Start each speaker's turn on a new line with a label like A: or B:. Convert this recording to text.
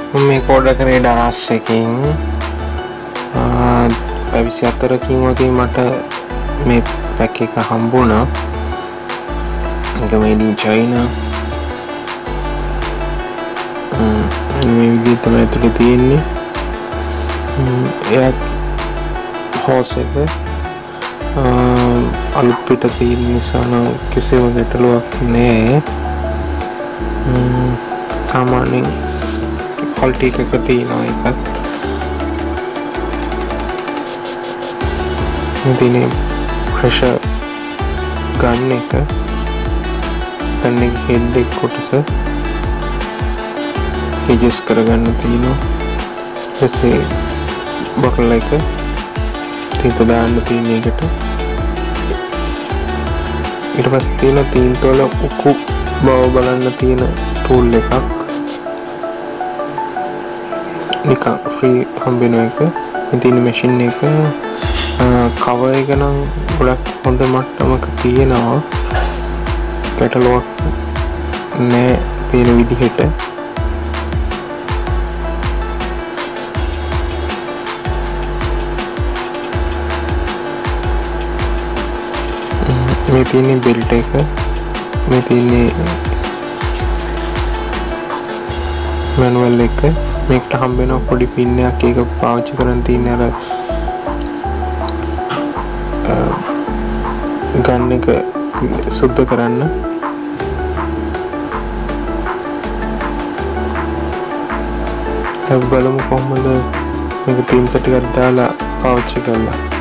A: මේ කෝඩ කරේ ඩාස් එකකින් 24කින් වගේ මට මේ පැක් එක හම්බුණා. ඒක made in China. මේ විදිහට තමයි ඇතුලේ තියෙන්නේ. එයා හොස් එක අලුත් පිට තියෙන නිසා නම් කිසිම ගැටලුවක් නෑ. සාමාන්‍යයෙන් quality එකක තියෙනවා එකත්. මේ pressure gun එක gun එක head එක කොටස adjust කරගන්න තියෙනවා. ඊපස්සේ බකල් එක තීත දාන්න තියෙන එකට. ඊට පස්සේ තියෙන තීන්තවල උකු බව බලන්න තියෙන tool එකක්. නිකන් free හම්බෙන එක. ඉතින් machine එක cover එක නම් ගොඩක් හොඳ මට්ටමක තියෙනවා. ගැටලුවක් නෑ පේන විදිහට. මේ තියෙන්නේ belt එක. මේ තියෙන්නේ manual එක. මේකට හම්බ වෙන පොඩි pin එකක් ඒක පාවිච්චි කරන් තියෙන අර ගන් එක සුද්ධ කරන්න. අපි බලමු කොහොමද මේක තින්ත ටිකක් දාලා පාවිච්චි කරලා.